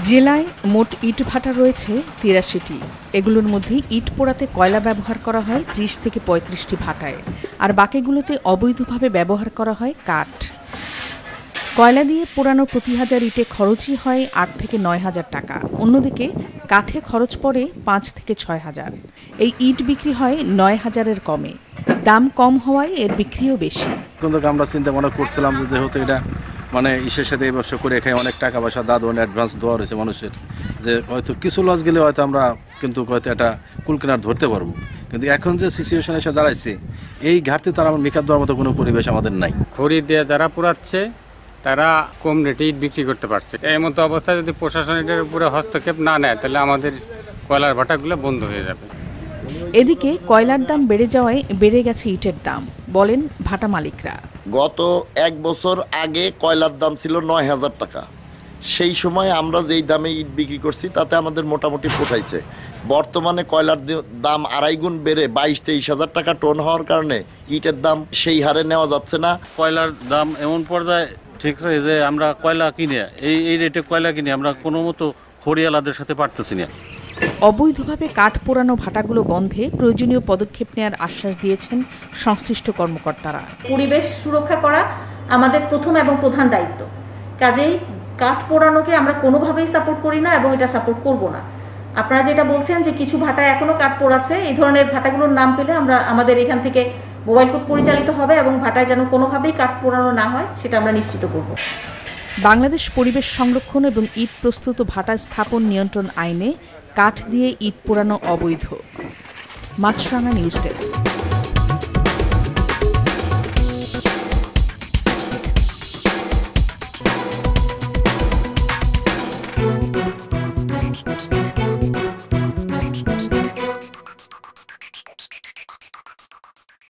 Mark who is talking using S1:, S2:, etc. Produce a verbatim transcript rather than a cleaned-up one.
S1: জেলায় মোট ইট ভাটা রয়েছে তিরাশিটি। এগুলোর মধ্যে ইট পোড়াতে কয়লা ব্যবহার করা হয় ত্রিশ থেকে পঁয়ত্রিশটি ভাটায়, আর বাকিগুলোতে অবৈধভাবে ব্যবহার করা হয় কাঠ। কয়লা দিয়ে পোড়ানো প্রতি হাজার ইটে খরচই হয় আট থেকে নয় হাজার টাকা। অন্যদিকে কাঠে খরচ পড়ে পাঁচ থেকে ছয় হাজার। এই ইট বিক্রি হয় নয় হাজারের কমে। দাম কম হওয়ায় এর বিক্রিও বেশি।
S2: কিন্তু আমরা চিন্তা ভাবনা করছিলাম যে যেহেতু এটা মানে ইসের সাথে এই ব্যবসা করে এখানে অনেক টাকা পয়সা দাদু অ্যাডভান্স দেওয়া রয়েছে মানুষের, যে হয়তো কিছু লস গেলে হয়তো আমরা কিন্তু হয়তো এটা কুলকিনার ধরতে পারবো। কিন্তু এখন যে সিচুয়েশন এসে দাঁড়াইছে, এই ঘাটতি তারা আমার মেকআপ দেওয়ার মতো কোনো পরিবেশ আমাদের নাই।
S3: খড়ি দিয়ে যারা পুরাচ্ছে তারা কম রেটে ইট বিক্রি করতে পারছে। এই মতো অবস্থায় যদি প্রশাসন এটার উপরে হস্তক্ষেপ না নেয় তাহলে আমাদের কয়লার ভাটাগুলো বন্ধ হয়ে যাবে।
S1: এদিকে কয়লার দাম বেড়ে যাওয়ায় বেড়ে গেছে ইটের দাম, বলেন ভাটা মালিকরা।
S4: গত এক বছর আগে কয়লার দাম ছিল নয় হাজার টাকা। সেই সময় আমরা যেই দামে ইট বিক্রি করছি তাতে আমাদের মোটামুটি পোষাইছে। বর্তমানে কয়লার দাম আড়াই গুণ বেড়ে বাইশ তেইশ হাজার টাকা টন হওয়ার কারণে ইটের দাম সেই হারে নেওয়া যাচ্ছে না।
S5: কয়লার দাম এমন পর্যায়ে ঠিক আছে যে আমরা কয়লা কিনে এই এই রেটে কয়লা কিনে আমরা কোনো মতো খড়িয়ালাদের সাথে পারতেছি না।
S1: অবৈধভাবে কাঠ পোড়ানো ভাটাগুলো বন্ধে প্রয়োজনীয় পদক্ষেপ নেওয়ার আশ্বাস দিয়েছেন সংশ্লিষ্ট কর্মকর্তারা।
S6: পরিবেশ সুরক্ষা করা আমাদের প্রথম এবং প্রধান দায়িত্ব। কাজেই কাঠ পোড়ানোকে আমরা কোনোভাবেই সাপোর্ট করি না এবং এটা সাপোর্ট করব না। আপনারা যেটা বলছেন যে কিছু ভাটায় এখনো কাঠ পোড়াচ্ছে, এই ধরনের ভাটাগুলোর নাম পেলে আমরা আমাদের এখান থেকে মোবাইল কোর্ট পরিচালিত হবে এবং ভাটায় যেন কোনোভাবেই কাঠ পোড়ানো না হয় সেটা আমরা নিশ্চিত করব।
S1: বাংলাদেশ পরিবেশ সংরক্ষণ এবং ইট প্রস্তুত ভাটা স্থাপন নিয়ন্ত্রণ আইনে কাঠ দিয়ে ইট পোড়ানো অবৈধ। Maasranga news desk.